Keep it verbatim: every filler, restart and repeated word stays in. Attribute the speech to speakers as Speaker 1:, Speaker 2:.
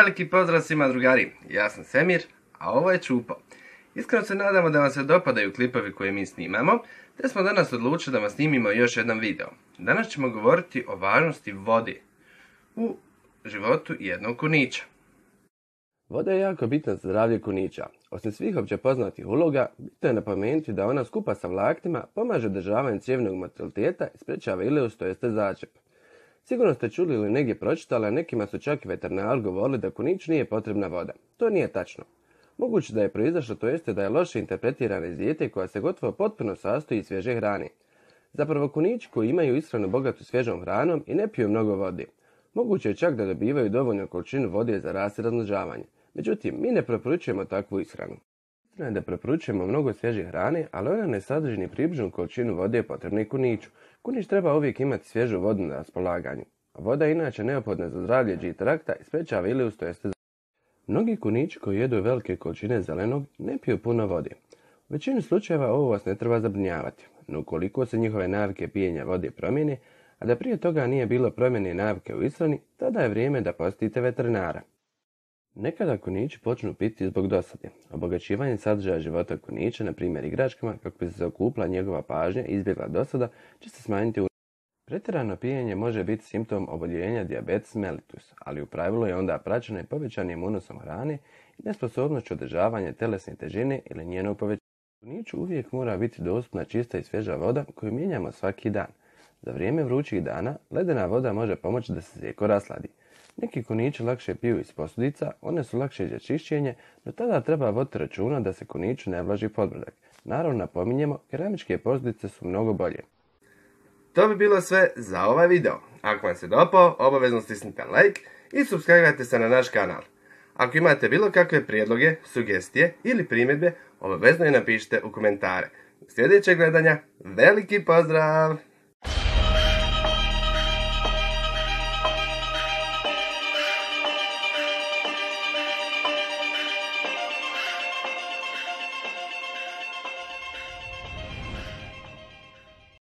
Speaker 1: Veliki pozdrav svima drugari, ja sam Semir, a ovo je Čupo. Iskreno se nadamo da vam se dopadaju klipovi koje mi snimamo, te smo danas odlučili da vam snimimo još jedan video. Danas ćemo govoriti o važnosti vode u životu jednog kunića.
Speaker 2: Voda je jako bitna za zdravlje kunića. Osim svih opće poznatih uloga, bitno je napomenuti da ona skupa sa vlaknima pomaže održavanju crijevnog motiliteta i sprečava ileus, to jeste začep. Sigurno ste čuli ili negdje pročitali, a nekima su čak i veterinari govorili da kuniću nije potrebna voda. To nije tačno. Moguće da je proizašlo, to jeste da je loše interpretirana iz dijete koja se gotovo potpuno sastoji iz svježe hrane. Zapravo kunići koji imaju ishranu bogatu svježom hranom i ne piju mnogo vode. Moguće je čak da dobivaju dovoljnu količinu vode za rast i razmnožavanje. Međutim, mi ne preporučujemo takvu ishranu. Istina je da preporučujemo mnogo svježe hrane, ali ona ne sadrži ni približnu količinu vode potrebne kuniću. Kunić treba uvijek imati svježu vodu na raspolaganju. Voda je inače neophodna za zdravlje G trakta i sprečava ileus, to jeste. Mnogi kunići koji jedu velike količine zelenog ne piju puno vode. U većini slučajeva ovo vas ne treba zabrinjavati, no ukoliko se njihove navike pijenja vode promijene, a da prije toga nije bilo promjene navike u ishrani, tada je vrijeme da posjetite veterinara. Nekada kunići počnu piti zbog dosade. Obogaćivanje sadržaja života kunića, na primjer igračkama, kako bi se okupila njegova pažnja i izbjegla dosada, će se smanjiti u... Pretjerano pijenje može biti simptom oboljenja dijabetes mellitus, ali u pravilu je onda praćeno i povećanim unosom hrane i nesposobnošću održavanja telesne težine ili njenog povećanja. Kuniću uvijek mora biti dostupna čista i svježa voda koju mijenjamo svaki dan. Za vrijeme vrućih dana ledena voda može pomoći da se mlijeko rasladi. Neki kunići lakše piju iz posudica, one su lakše za čišćenje, no tada treba voditi računa da se kuniću ne vlaži podmrzak. Naravno napominjemo, keramičke posudice su mnogo bolje.
Speaker 1: To bi bilo sve za ovaj video. Ako vam se dopao, obavezno stisnite like i subscribe se na naš kanal. Ako imate bilo kakve prijedloge, sugestije ili primjedbe, obavezno je napišite u komentare. Do sljedećeg gledanja, veliki pozdrav!